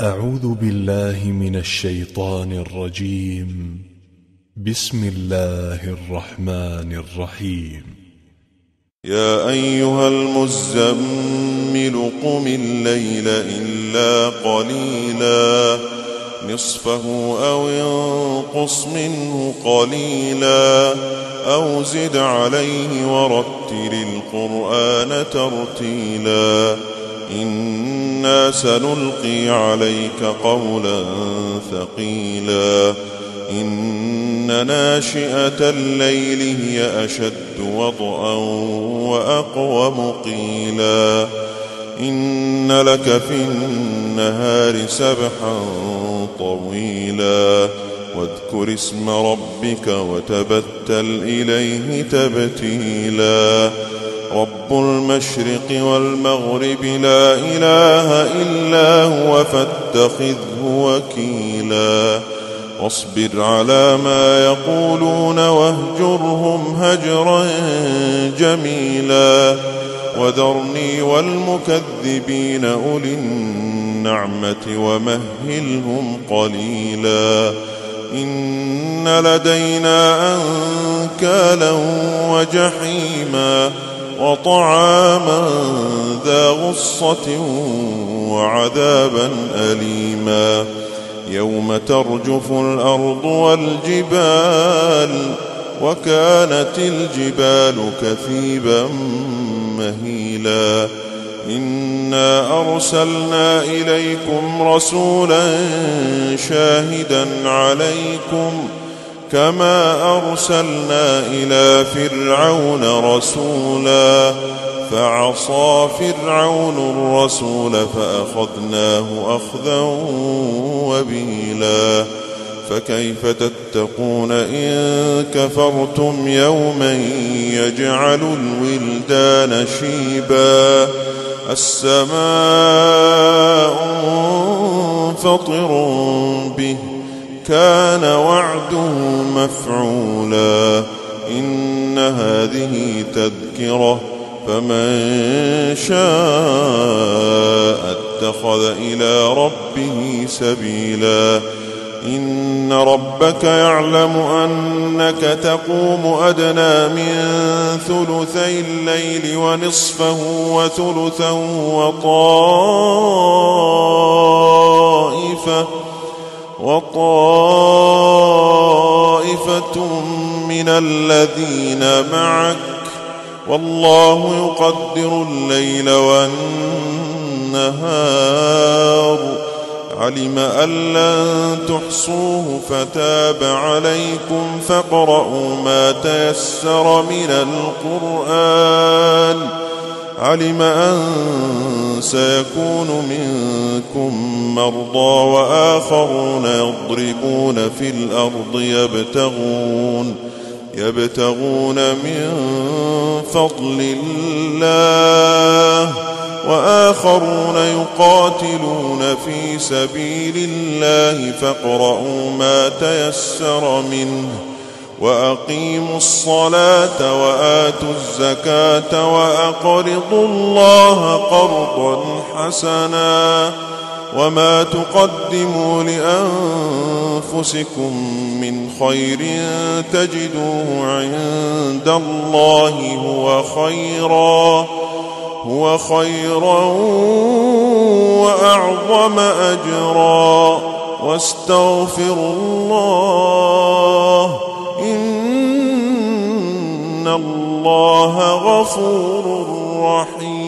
أعوذ بالله من الشيطان الرجيم. بسم الله الرحمن الرحيم. يا أيها المزمل قم الليل إلا قليلا نصفه أو انقص منه قليلا أو زد عليه ورتل القرآن ترتيلا إنا سنلقي عليك قولا ثقيلا إن ناشئة الليل هي أشد وطئا وأقوم قيلا إن لك في النهار سبحا طويلا واذكر اسم ربك وتبتل إليه تبتيلا رب المشرق والمغرب لا إله إلا هو فاتخذه وكيلا واصبر على ما يقولون واهجرهم هجرا جميلا وذرني والمكذبين أولي النعمة ومهلهم قليلا إن لدينا أنكالا وجحيما وطعاما ذا غصة وعذابا أليما يوم ترجف الأرض والجبال وكانت الجبال كثيبا مهيلا إنا أرسلنا إليكم رسولا شاهدا عليكم كما أرسلنا إلى فرعون رسولا فعصى فرعون الرسول فأخذناه أخذا وبيلا فكيف تتقون إن كفرتم يوما يجعل الولدان شيبا السماء منفطر به كان وعده مفعولا إن هذه تذكرة فمن شاء اتخذ إلى ربه سبيلا إن ربك يعلم أنك تقوم أدنى من ثلثي الليل ونصفه وثلثا وطائفة من الذين معك والله يقدر الليل والنهار علم أن لن تحصوه فتاب عليكم فاقرؤوا ما تيسر من القرآن علم أن سيكون منكم مرضى وآخرون يضربون في الأرض يبتغون من فضل الله وآخرون يقاتلون في سبيل الله فاقرؤوا ما تيسر منه وأقيموا الصلاة وآتوا الزكاة وأقرضوا الله قرضا حسنا وما تقدموا لأنفسكم من خير تجدوه عند الله هو خيرا وأعظم أجرا واستغفروا الله إن الله غفور رحيم.